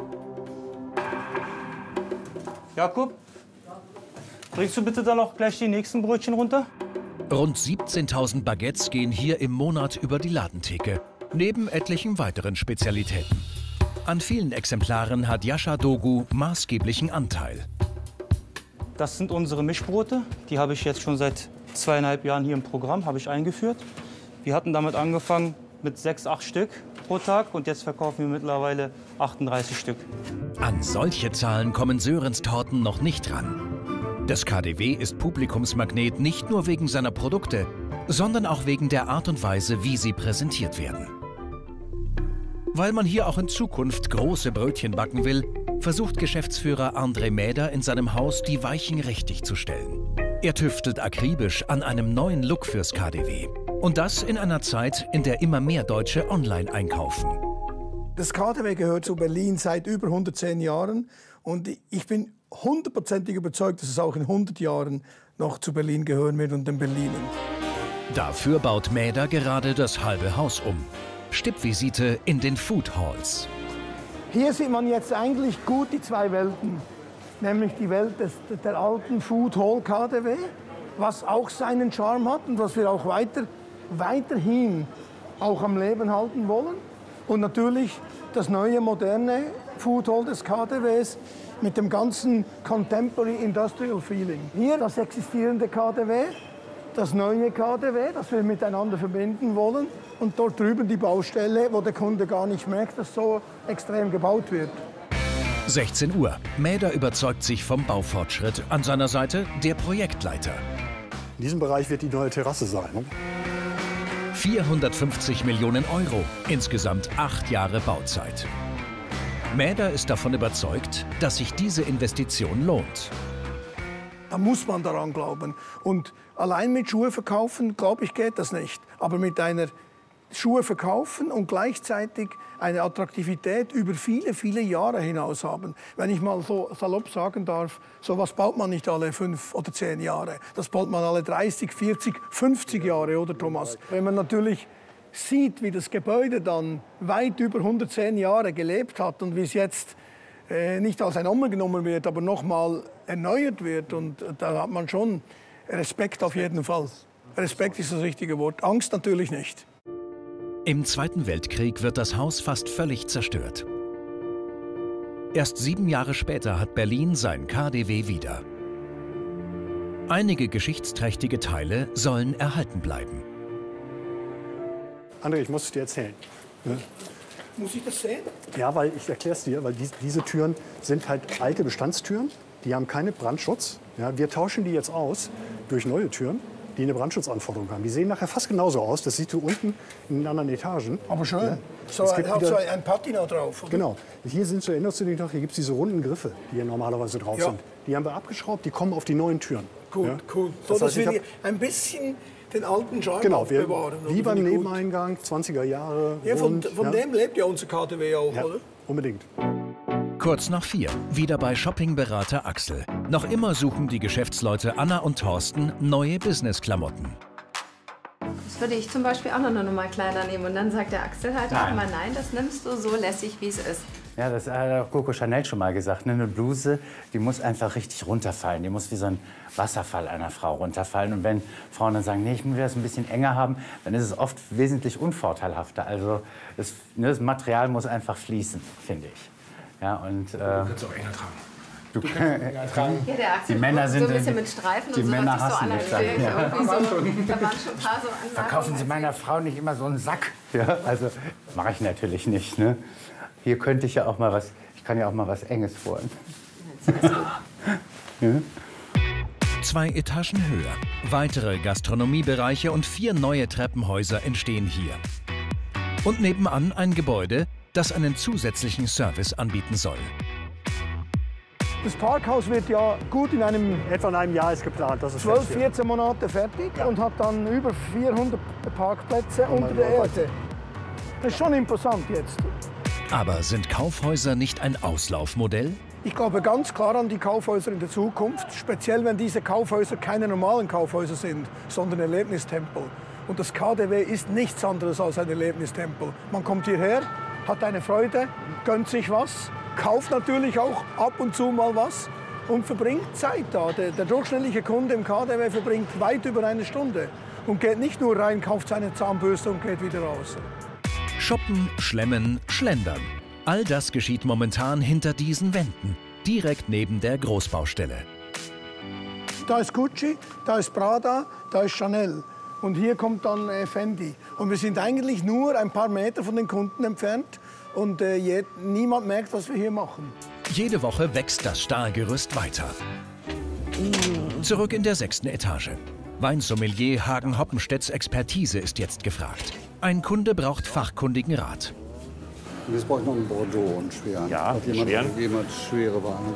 Jakob, bringst du bitte dann auch gleich die nächsten Brötchen runter? Rund 17.000 Baguettes gehen hier im Monat über die Ladentheke, neben etlichen weiteren Spezialitäten. An vielen Exemplaren hat Jascha Dogu maßgeblichen Anteil. Das sind unsere Mischbrote. Die habe ich jetzt schon seit 2,5 Jahren hier im Programm, habe ich eingeführt. Wir hatten damit angefangen mit 6, 8 Stück pro Tag und jetzt verkaufen wir mittlerweile 38 Stück. An solche Zahlen kommen Sörens Torten noch nicht ran. Das KaDeWe ist Publikumsmagnet nicht nur wegen seiner Produkte, sondern auch wegen der Art und Weise, wie sie präsentiert werden. Weil man hier auch in Zukunft große Brötchen backen will, versucht Geschäftsführer André Mäder in seinem Haus, die Weichen richtig zu stellen. Er tüftelt akribisch an einem neuen Look fürs KaDeWe. Und das in einer Zeit, in der immer mehr Deutsche online einkaufen. Das KaDeWe gehört zu Berlin seit über 110 Jahren. Und ich bin 100%ig überzeugt, dass es auch in 100 Jahren noch zu Berlin gehören wird und den Berlinern. Dafür baut Mäder gerade das halbe Haus um. Stippvisite in den Food Halls. Hier sieht man jetzt eigentlich gut die zwei Welten. Nämlich die Welt der alten Food Hall KaDeWe, was auch seinen Charme hat und was wir auch weiterhin auch am Leben halten wollen. Und natürlich das neue, moderne Food Hall des KaDeWes mit dem ganzen Contemporary Industrial Feeling. Hier das existierende KaDeWe, das neue KaDeWe, das wir miteinander verbinden wollen. Und dort drüben die Baustelle, wo der Kunde gar nicht merkt, dass so extrem gebaut wird. 16 Uhr. Mäder überzeugt sich vom Baufortschritt. An seiner Seite der Projektleiter. In diesem Bereich wird die neue Terrasse sein. 450 Millionen €, insgesamt 8 Jahre Bauzeit. Mäder ist davon überzeugt, dass sich diese Investition lohnt. Da muss man daran glauben. Und allein mit Schuhe verkaufen, glaube ich, geht das nicht. Aber mit einer Schuhe verkaufen und gleichzeitig eine Attraktivität über viele, viele Jahre hinaus haben. Wenn ich mal so salopp sagen darf, sowas baut man nicht alle 5 oder 10 Jahre. Das baut man alle 30, 40, 50 Jahre, oder Thomas? Wenn man natürlich sieht, wie das Gebäude dann weit über 110 Jahre gelebt hat und wie es jetzt nicht als ein Ommer genommen wird, aber nochmal erneuert wird. Und da hat man schon Respekt auf jeden Fall. Respekt ist das richtige Wort. Angst natürlich nicht. Im Zweiten Weltkrieg wird das Haus fast völlig zerstört. Erst 7 Jahre später hat Berlin sein KaDeWe wieder. Einige geschichtsträchtige Teile sollen erhalten bleiben. André, ich muss es dir erzählen. Muss ich das sehen? Ja, weil ich erkläre es dir, weil diese Türen sind halt alte Bestandstüren, die haben keinen Brandschutz. Ja, wir tauschen die jetzt aus durch neue Türen, die eine Brandschutzanforderung haben. Die sehen nachher fast genauso aus, das siehst du unten in den anderen Etagen. Aber schön. Ja. So, hat so ein Patina drauf, oder? Genau. Hier erinnerst du dich noch, hier gibt es diese runden Griffe, die hier normalerweise drauf Ja. sind. Die haben wir abgeschraubt, die kommen auf die neuen Türen. Gut, ja. cool. So, Das heißt, dass wir ein bisschen den alten Charme aufbewahren. Wie oder? beim Nebeneingang, 20er Jahre. Ja, von ja. dem lebt ja unser KaDeWe auch, Ja, oder? unbedingt. Kurz nach 4, wieder bei Shoppingberater Axel. Noch immer suchen die Geschäftsleute Anna und Thorsten neue Businessklamotten. Das würde ich zum Beispiel auch noch eine Nummer kleiner nehmen. Und dann sagt der Axel halt auch immer, nein, das nimmst du so lässig, wie es ist. Ja, das hat auch Coco Chanel schon mal gesagt. Ne? Eine Bluse, die muss einfach richtig runterfallen. Die muss wie so ein Wasserfall einer Frau runterfallen. Und wenn Frauen dann sagen, nee, ich will das ein bisschen enger haben, dann ist es oft wesentlich unvorteilhafter. Also das Material muss einfach fließen, finde ich. Ja, und, Du kannst auch enger tragen. Du kannst enger tragen. Ja, der Axel Die Männer sind so ein bisschen mit Streifen die und so, Männer was ich so hassen mich dann. analysiere. Ja. Da waren schon ein paar so Anmerkungen. Verkaufen Sie meiner Frau nicht immer so einen Sack. Ja, also mache ich natürlich nicht. Ne? Hier könnte ich ja auch mal was, ich kann ja auch mal was Enges holen. Ja. 2 Etagen höher. Weitere Gastronomiebereiche und 4 neue Treppenhäuser entstehen hier. Und nebenan ein Gebäude, das einen zusätzlichen Service anbieten soll. Das Parkhaus wird ja gut in etwa in einem Jahr ist geplant. Das ist 12, fest, ja. 14 Monate fertig und hat dann über 400 Parkplätze unter der Erde. Das ist schon imposant jetzt. Aber sind Kaufhäuser nicht ein Auslaufmodell? Ich glaube ganz klar an die Kaufhäuser in der Zukunft, speziell wenn diese Kaufhäuser keine normalen Kaufhäuser sind, sondern Erlebnistempel. Und das KaDeWe ist nichts anderes als ein Erlebnistempel. Man kommt hierher, hat eine Freude, gönnt sich was, kauft natürlich auch ab und zu mal was und verbringt Zeit da. Der durchschnittliche Kunde im KaDeWe verbringt weit über eine Stunde und geht nicht nur rein, kauft seine Zahnbürste und geht wieder raus. Shoppen, schlemmen, schlendern. All das geschieht momentan hinter diesen Wänden, direkt neben der Großbaustelle. Da ist Gucci, da ist Prada, da ist Chanel. Und hier kommt dann Fendi. Und wir sind eigentlich nur ein paar Meter von den Kunden entfernt. Und niemand merkt, was wir hier machen. Jede Woche wächst das Stahlgerüst weiter. Zurück in der 6. Etage. Weinsommelier Hagen Hoppenstedts Expertise ist jetzt gefragt. Ein Kunde braucht fachkundigen Rat. Jetzt brauche ich noch einen Bordeaux und schweren. Ja, hat jemand schwere Weine?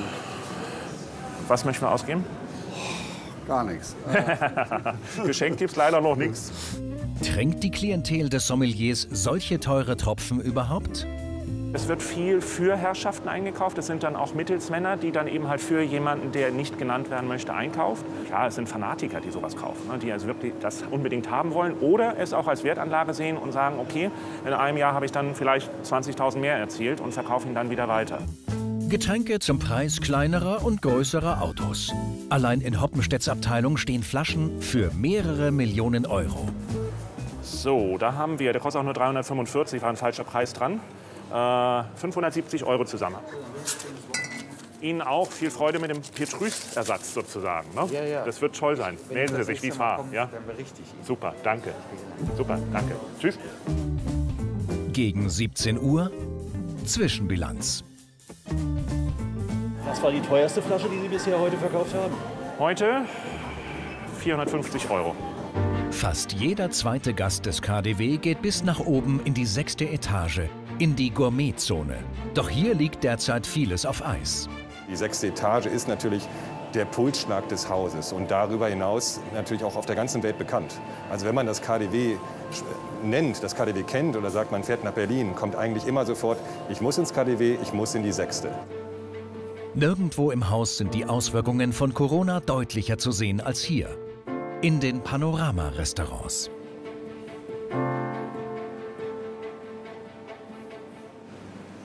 Was möchten wir ausgeben? Gar nichts. Geschenkt gibt's leider noch nichts. Trinkt die Klientel des Sommeliers solche teure Tropfen überhaupt? Es wird viel für Herrschaften eingekauft. Es sind dann auch Mittelsmänner, die dann eben halt für jemanden, der nicht genannt werden möchte, einkaufen. Klar, es sind Fanatiker, die sowas kaufen, ne? Die also wirklich das unbedingt haben wollen oder es auch als Wertanlage sehen und sagen, okay, in einem Jahr habe ich dann vielleicht 20.000 mehr erzielt und verkaufe ihn dann wieder weiter. Getränke zum Preis kleinerer und größerer Autos. Allein in Hoppenstedts Abteilung stehen Flaschen für mehrere Millionen Euro. So, da haben wir, der kostet auch nur 345, war ein falscher Preis dran. 570 Euro zusammen. Ihnen auch viel Freude mit dem Petrus-Ersatz sozusagen. Ne? Ja, ja. Das wird toll sein. Melden Sie sich, wie es war. Ja? Dann berichte ich Ihnen. Super, danke. Super, danke. Tschüss. Gegen 17 Uhr Zwischenbilanz. Was war die teuerste Flasche, die Sie bisher heute verkauft haben? Heute 450 Euro. Fast jeder zweite Gast des KaDeWe geht bis nach oben in die 6. Etage, in die Gourmetzone. Doch hier liegt derzeit vieles auf Eis. Die 6. Etage ist natürlich der Pulsschlag des Hauses und darüber hinaus natürlich auch auf der ganzen Welt bekannt. Also wenn man das KaDeWe nennt, das KaDeWe kennt oder sagt, man fährt nach Berlin, kommt eigentlich immer sofort, ich muss ins KaDeWe, ich muss in die 6. Nirgendwo im Haus sind die Auswirkungen von Corona deutlicher zu sehen als hier, in den Panorama-Restaurants.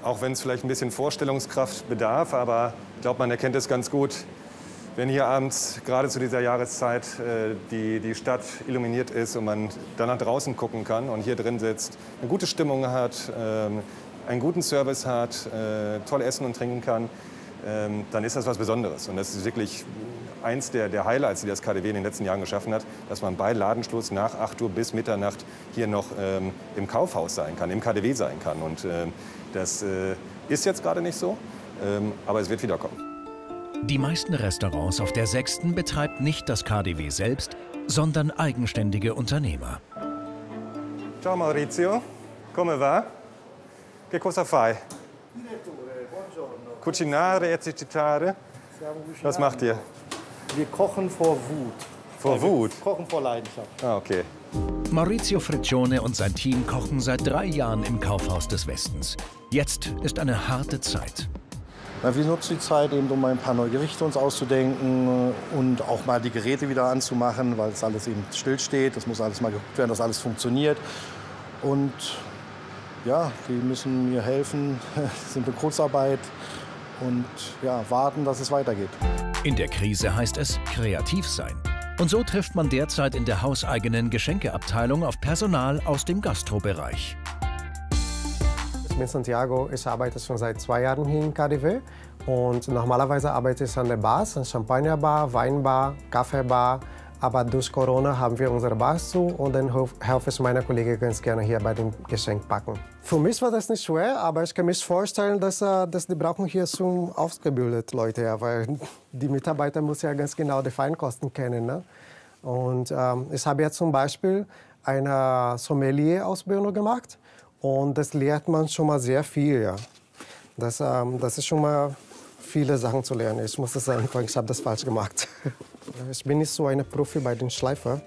Auch wenn es vielleicht ein bisschen Vorstellungskraft bedarf, aber ich glaube, man erkennt es ganz gut, wenn hier abends, gerade zu dieser Jahreszeit, die Stadt illuminiert ist und man dann nach draußen gucken kann und hier drin sitzt, eine gute Stimmung hat, einen guten Service hat, toll essen und trinken kann, dann ist das was Besonderes. Und das ist wirklich eins der Highlights, die das KaDeWe in den letzten Jahren geschaffen hat, dass man bei Ladenschluss nach 8 Uhr bis Mitternacht hier noch im Kaufhaus sein kann, im KaDeWe sein kann. Und das ist jetzt gerade nicht so, aber es wird wieder kommen. Die meisten Restaurants auf der 6. betreibt nicht das KaDeWe selbst, sondern eigenständige Unternehmer. Ciao Maurizio, come va? Che cosa fai? Cucinare, esercitare. Was macht ihr? Wir kochen vor Wut. Vor Wut? Wir kochen vor Leidenschaft. Ah, okay. Maurizio Friccione und sein Team kochen seit 3 Jahren im Kaufhaus des Westens. Jetzt ist eine harte Zeit. Na, wir nutzen die Zeit, eben, um ein paar neue Gerichte uns auszudenken und auch mal die Geräte wieder anzumachen, weil es alles eben stillsteht. Das muss alles mal geguckt werden, dass alles funktioniert. Und ja, die müssen mir helfen, sind in Kurzarbeit und ja, warten, dass es weitergeht. In der Krise heißt es kreativ sein. Und so trifft man derzeit in der hauseigenen Geschenkeabteilung auf Personal aus dem Gastrobereich. Ich bin Santiago, ich arbeite schon seit 2 Jahren hier in KaDeWe. Und normalerweise arbeite ich an der Bars, an Champagnerbar, Weinbar, Kaffeebar. Aber durch Corona haben wir unsere Bars zu und dann helfe ich meiner Kollegin ganz gerne hier bei dem Geschenkpacken. Für mich war das nicht schwer, aber ich kann mir vorstellen, dass die brauchen hier schon ausgebildete Leute, ja, weil die Mitarbeiter müssen ja ganz genau die Feinkosten kennen. Ne? Und ich habe jetzt zum Beispiel eine Sommelier-Ausbildung gemacht und das lernt man schon mal sehr viel. Ja. Das ist schon mal viele Sachen zu lernen. Ich muss das sagen, ich habe das falsch gemacht. Ich bin nicht so ein Profi bei den Schleifer.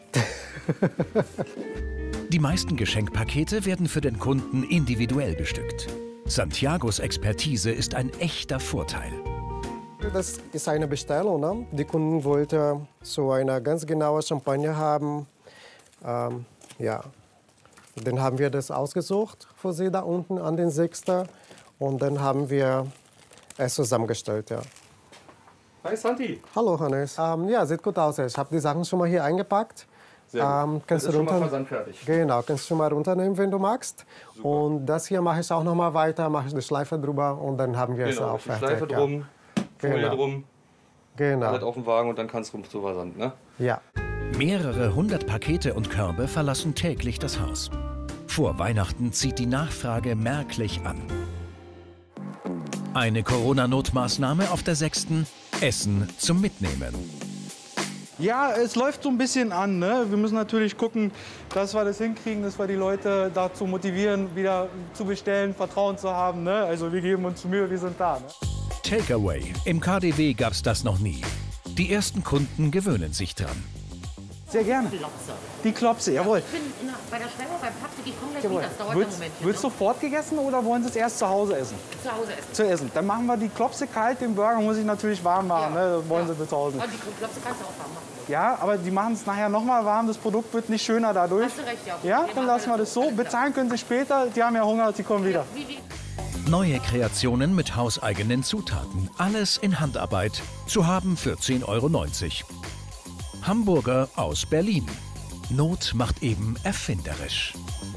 Die meisten Geschenkpakete werden für den Kunden individuell bestückt. Santiagos Expertise ist ein echter Vorteil. Das ist eine Bestellung. Ne? Die Kunden wollten so eine ganz genaue Champagner haben. Ja. Dann haben wir das ausgesucht für sie da unten an den 6. Und dann haben wir es zusammengestellt. Ja. Hi Santi. Hallo Hannes. Ja, sieht gut aus. Ich habe die Sachen schon mal hier eingepackt. Sehr gut. Kannst das du ist schon mal versandfertig. Genau, kannst du schon mal runternehmen, wenn du magst. Super. Und das hier mache ich auch noch mal weiter, mache ich die Schleife drüber und dann haben wir es auch fertig. Schleife drum, Folie drum, genau. Alles auf dem Wagen und dann kannst du zu Versand, ne? Ja. Mehrere 100 Pakete und Körbe verlassen täglich das Haus. Vor Weihnachten zieht die Nachfrage merklich an. Eine Corona-Notmaßnahme auf der 6. Essen zum Mitnehmen. Ja, es läuft so ein bisschen an. Ne? Wir müssen natürlich gucken, dass wir das hinkriegen, dass wir die Leute dazu motivieren, wieder zu bestellen, Vertrauen zu haben. Ne? Also wir geben uns Mühe, wir sind da. Ne? Takeaway. Im KaDeWe gab's das noch nie. Die ersten Kunden gewöhnen sich dran. Sehr gerne. Die Klopse, jawohl. Ich bin bei der Schwester beim Patrick, ich komme gleich wieder, das dauert einen Moment. Wird sofort gegessen oder wollen Sie es erst zu Hause essen? Zu Hause essen. Zu essen. Dann machen wir die Klopse kalt, den Burger muss ich natürlich warm machen. Ja. Ne? Das wollen Sie zu Hause. Und die Klopse kannst du auch warm machen. Ja, aber die machen es nachher noch mal warm, das Produkt wird nicht schöner dadurch. Hast du recht, ja. Ja, dann lassen wir das so. Bezahlen können Sie später, die haben ja Hunger, die kommen wieder. Neue Kreationen mit hauseigenen Zutaten. Alles in Handarbeit. Zu haben für 10,90 €. Hamburger aus Berlin. Not macht eben erfinderisch.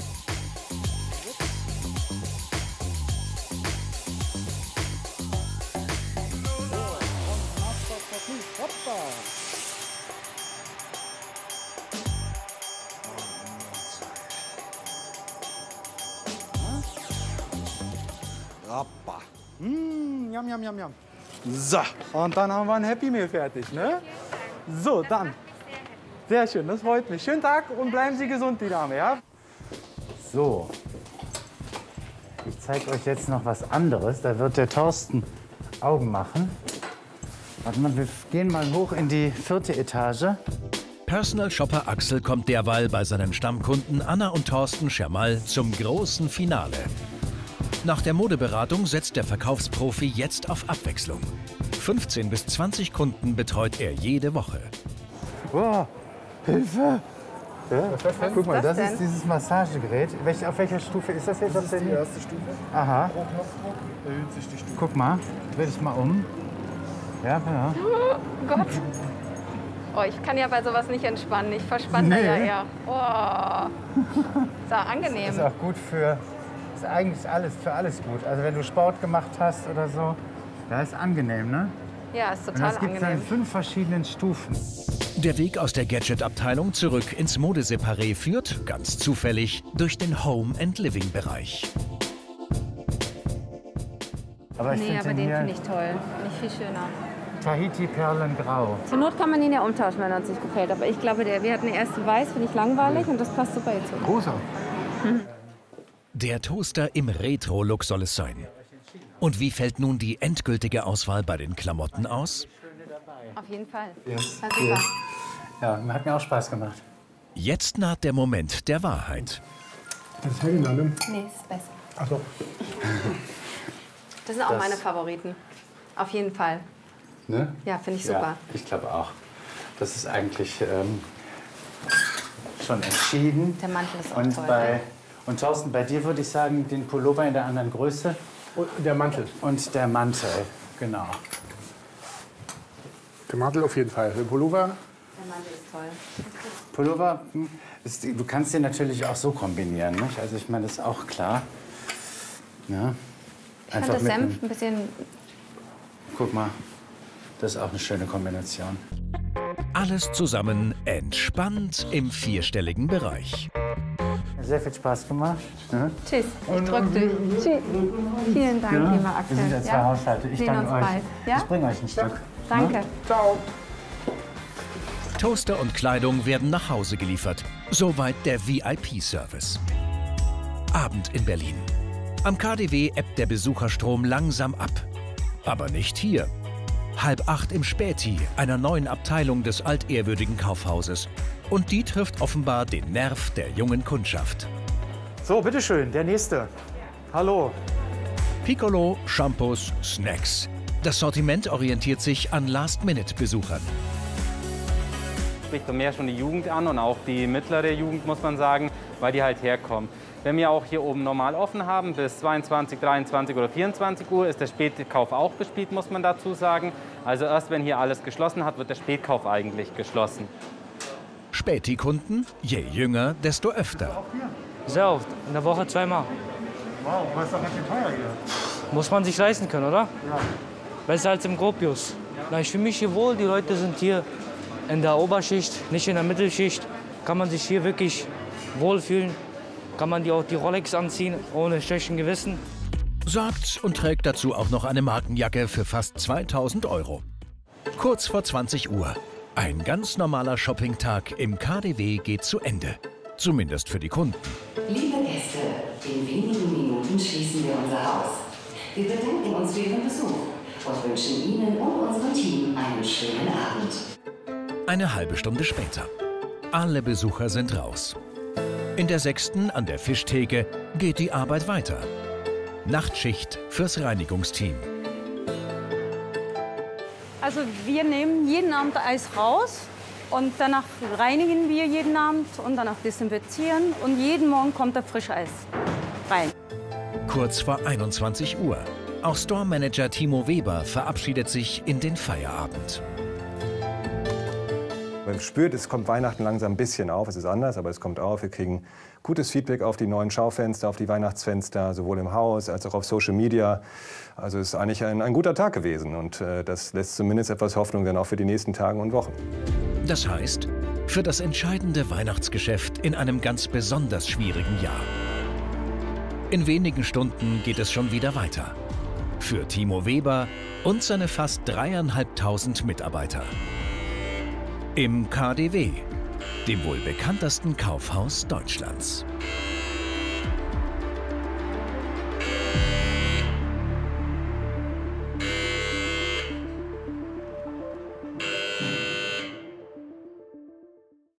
Rappa. Yum, yum, yum, yum. So, und dann haben wir ein Happy Meal fertig, ne? So, dann. Sehr schön, das freut mich. Schönen Tag und bleiben Sie gesund, die Dame, ja? So, ich zeige euch jetzt noch was anderes. Da wird der Thorsten Augen machen. Warte mal, wir gehen mal hoch in die 4. Etage. Personal Shopper Axel kommt derweil bei seinen Stammkunden Anna und Thorsten Schermall zum großen Finale. Nach der Modeberatung setzt der Verkaufsprofi jetzt auf Abwechslung. 15 bis 20 Kunden betreut er jede Woche. Oh, Hilfe! Ja? Guck mal, das denn? ist dieses Massagegerät. Auf welcher Stufe ist das jetzt? Das ist die erste Stufe. Aha. Pro Knopfdruck erhöht sich die Stufe. Guck mal, dreh dich mal um. Ja, ja. Oh Gott. Oh, ich kann ja bei sowas nicht entspannen. Ich verspanne ja eher. Oh. Ist auch angenehm. Ist auch gut für, ist eigentlich alles, für alles gut. Also wenn du Sport gemacht hast oder so, da ist angenehm, ne? Ja, ist Und total das gibt es in angenehm. 5 verschiedenen Stufen. Der Weg aus der Gadget-Abteilung zurück ins Modeseparé führt, ganz zufällig, durch den Home-and-Living-Bereich. Aber Nee, aber den finde ich toll. Nicht viel schöner. Tahiti Perlengrau. Zur Not kann man ihn ja umtauschen, wenn er uns nicht gefällt. Aber ich glaube, wir hatten den ersten weiß, finde ich langweilig und das passt super jetzt. Rosa. Der Toaster im Retro-Look soll es sein. Und wie fällt nun die endgültige Auswahl bei den Klamotten aus? Auf jeden Fall. Yes. War super. Ja, hat mir auch Spaß gemacht. Jetzt naht der Moment der Wahrheit. Das ist Helena, ne? Nee, das ist besser. Ach so. Das sind auch Das- meine Favoriten. Auf jeden Fall. Ne? Ja, finde ich super. Ja, ich glaube auch. Das ist eigentlich schon entschieden. Der Mantel ist auch Und, toll. und Thorsten, bei dir würde ich sagen, den Pullover in der anderen Größe. Und der Mantel. Und der Mantel, genau. Der Mantel auf jeden Fall. Der Pullover. Der Mantel ist toll. Pullover, du kannst den natürlich auch so kombinieren. Nicht? Also ich meine, das ist auch klar. Ja. Ich fand das Senf ein bisschen... Guck mal, das ist auch eine schöne Kombination. Alles zusammen entspannt im vierstelligen Bereich. Sehr viel Spaß gemacht. Ne? Tschüss, ich drück dich. Tschüss. Vielen Dank, Ja, lieber Axel. wir sind ja zwei Haushalte. Ich sehen danke uns euch. bald. Ja? Ich bringe euch ein Stück. Danke. Ne? Ciao. Toaster und Kleidung werden nach Hause geliefert. Soweit der VIP-Service. Abend in Berlin. Am KaDeWe ebbt der Besucherstrom langsam ab. Aber nicht hier. 7:30 im Späti, einer neuen Abteilung des altehrwürdigen Kaufhauses. Und die trifft offenbar den Nerv der jungen Kundschaft. So, bitteschön, der nächste. Hallo. Piccolo, Shampoos, Snacks. Das Sortiment orientiert sich an Last-Minute-Besuchern. Spricht mehr schon die Jugend an und auch die mittlere Jugend, muss man sagen, weil die halt herkommen. Wenn wir auch hier oben normal offen haben, bis 22, 23 oder 24 Uhr, ist der Spätkauf auch bespielt, muss man dazu sagen. Also erst wenn hier alles geschlossen hat, wird der Spätkauf eigentlich geschlossen. Späti-Kunden, je jünger, desto öfter. Sehr oft, in der Woche zweimal. Wow, was ist doch ganz schön teuer hier. Muss man sich leisten können, oder? Ja. Besser als im Gropius. Na, ich fühle mich hier wohl, die Leute sind hier in der Oberschicht, nicht in der Mittelschicht. Kann man sich hier wirklich wohlfühlen. Kann man auch die Rolex anziehen, ohne schlechten Gewissen. Sagt und trägt dazu auch noch eine Markenjacke für fast 2000 €. Kurz vor 20 Uhr. Ein ganz normaler Shoppingtag im KaDeWe geht zu Ende. Zumindest für die Kunden. Liebe Gäste, in wenigen Minuten schließen wir unser Haus. Wir bedanken uns für Ihren Besuch und wünschen Ihnen und unserem Team einen schönen Abend. Eine halbe Stunde später. Alle Besucher sind raus. In der 6. an der Fischtheke geht die Arbeit weiter. Nachtschicht fürs Reinigungsteam. Also wir nehmen jeden Abend Eis raus und danach reinigen wir jeden Abend und danach desinfizieren und jeden Morgen kommt da Frischeis rein. Kurz vor 21 Uhr. Auch Store-Manager Timo Weber verabschiedet sich in den Feierabend. Man spürt, es kommt Weihnachten langsam ein bisschen auf. Es ist anders, aber es kommt auf. Wir kriegen gutes Feedback auf die neuen Schaufenster, auf die Weihnachtsfenster, sowohl im Haus als auch auf Social Media. Also es ist eigentlich ein guter Tag gewesen. Und das lässt zumindest etwas Hoffnung dann auch für die nächsten Tage und Wochen. Das heißt, für das entscheidende Weihnachtsgeschäft in einem ganz besonders schwierigen Jahr. In wenigen Stunden geht es schon wieder weiter. Für Timo Weber und seine fast 3.500 Mitarbeiter. Im KaDeWe, dem wohl bekanntesten Kaufhaus Deutschlands.